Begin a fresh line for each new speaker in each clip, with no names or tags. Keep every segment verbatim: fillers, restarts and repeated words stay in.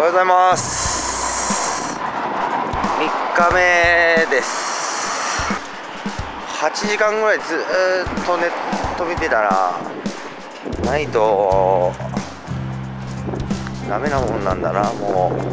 ようございます。みっかめです。はちじかんぐらいずーっとネット見てたらないとダメなもんなんだな。もう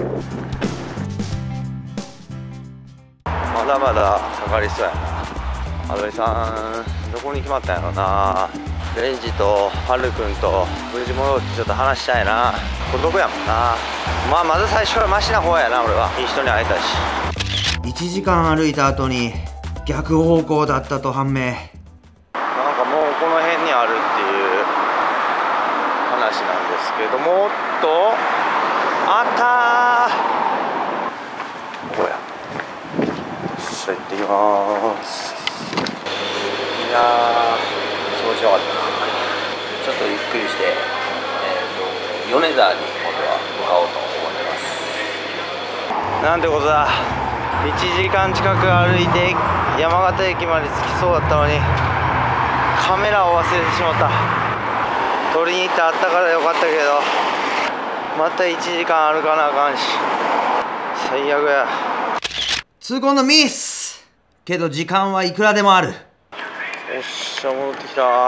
まだまだかかりそうやな。安倍さんどこに決まったんやろな。レンジとハルくんと無事戻ってちょっと話したいな。孤独やもんな。まあまず最初からマシな方やな。俺はいい人に会えたし。いちじかん歩いた後に逆方向だったと判明。なんかもうこの辺にあるっていう話なんですけども、おっとあったー。こうや。よっしゃ行ってきます。いやー調子よかったな。ちょっとゆっくりして、えー、と米沢に今度は向かおうと思います。なんてことだ。いちじかん近く歩いて山形駅まで着きそうだったのにカメラを忘れてしまった。取りに行ってあったからよかったけど、またいちじかん歩かなあかんし最悪や。痛恨のミスけど時間はいくらでもある。よっしゃ戻ってきた。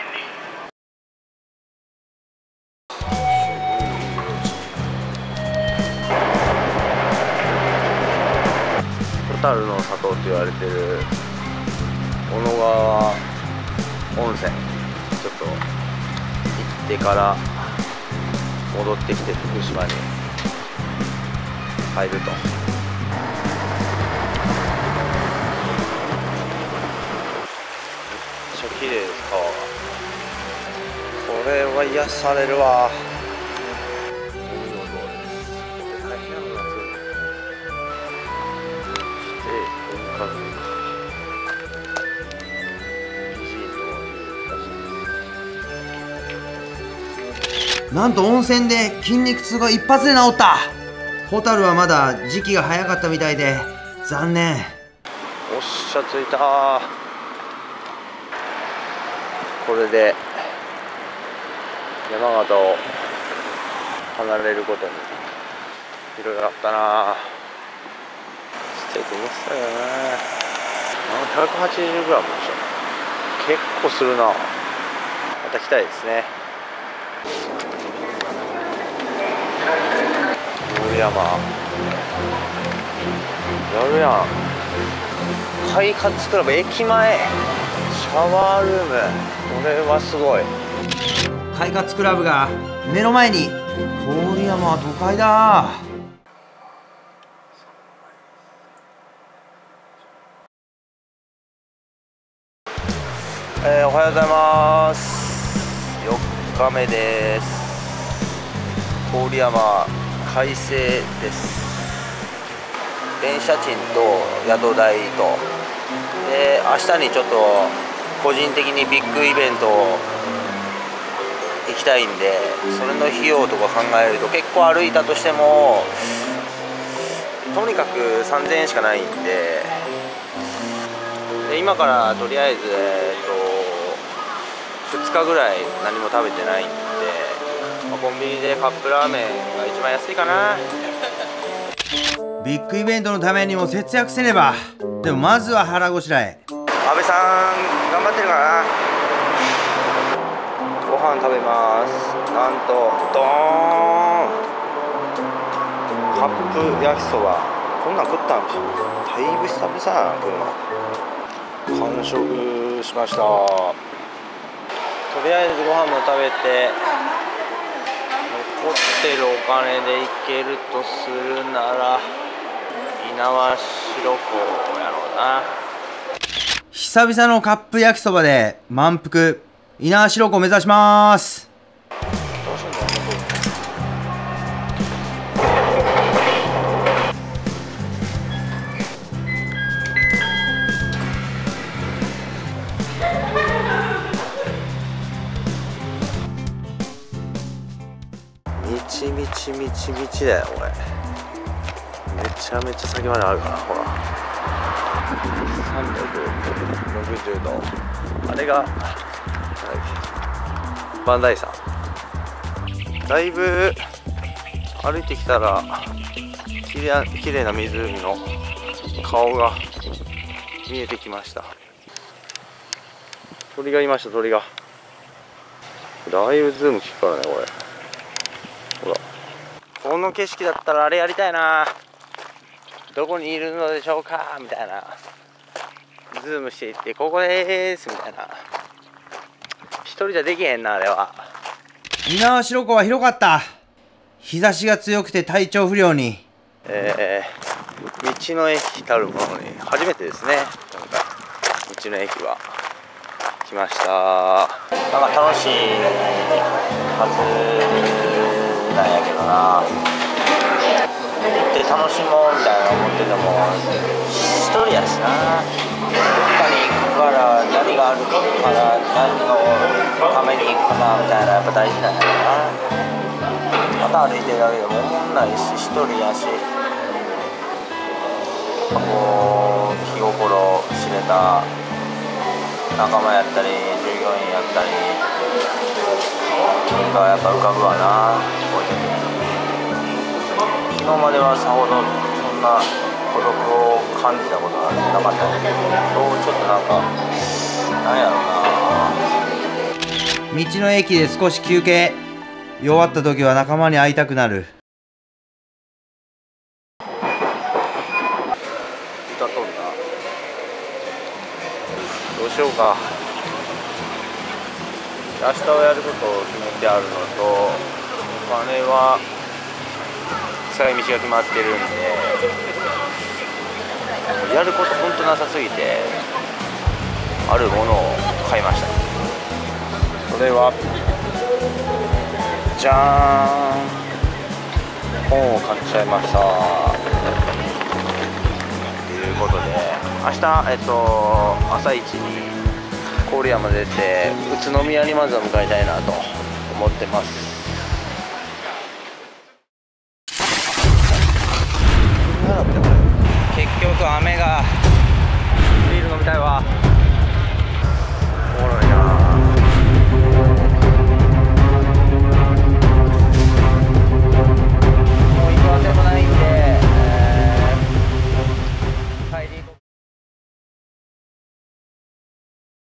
ホタルの里と言われてる小野川温泉、ちょっと行ってから戻ってきて福島に入ると。めっちゃ綺麗です、川が。これは癒されるわ。なんと温泉で筋肉痛が一発で治った。ホタルはまだ時期が早かったみたいで残念。おっしゃ着いた。これで山形を離れることに広がったな。ステーキもしたよね。ひゃくはちじゅうグラムでしょ。結構するな。また来たいですね。郡山やるやん。快活クラブ駅前シャワールーム、これはすごい。快活クラブが目の前に。郡山は都会だ。えー、おはようございます。よっかめです。郡山快晴です。電車賃と宿代とで、明日にちょっと個人的にビッグイベント行きたいんで、それの費用とか考えると結構歩いたとしてもとにかくさんぜんえんしかないんで、で今からとりあえず、えー、とふつかぐらい何も食べてないんで、まあ、コンビニでカップラーメンが一番安いかな。ビッグイベントのためにも節約せねば。でもまずは腹ごしらえ。安倍さん頑張ってるかな。ご飯食べます。なんとドーンカップ焼きそば。こんなん食ったんでしょ。だいぶ久々やなこういうの。完食しました。とりあえずご飯も食べて、残ってるお金で行けるとするなら猪苗代湖やろうな。久々のカップ焼きそばで満腹。猪苗代湖を目指します。みちみちみちみちだよこれ。めちゃめちゃ先まであるから、ほらさんびゃくろくじゅうど。あれが磐梯山。だいぶ歩いてきたらきれい、きれいな湖の顔が見えてきました。鳥がいました。鳥がだいぶズーム効くからね、これ。ほら、この景色だったらあれやりたいな。どこにいるのでしょうかみたいな、ズームしていって、ここでーすみたいな。一人じゃできへんな、あれは。
猪苗代湖は広かった。日差しが強くて体調不良に。
えー、道の駅たるものに初めてですね、今回道の駅は来ました。なんか楽しいはずなんやけどな。行って楽しもうみたいな思ってても一人やしな。どっかに行くから何があるから何のために行くかなみたいな、やっぱ大事なんやろな。また歩いてるだけでも思んないし、一人やし、こう気心知れた仲間やったり従業員やったりがやっぱ浮かぶわな、こういう時に。昨日まではさほどそんな孤独を感じたことはなかったんだけど、今日ちょっとなんかなんやろな。
道の駅で少し休憩。弱った時は仲間に会いたくなる。
歌とんな。どうしようか。明日はやることを決めてあるのと、お金は使い道が決まってるんで、やることほんとなさすぎてあるものを買いました。それはじゃーん、本を買っちゃいました。ということで明日、えっと、朝一に郡山出て宇都宮にまずは向かいたいなと思ってます。結局雨がビール飲みたいわ。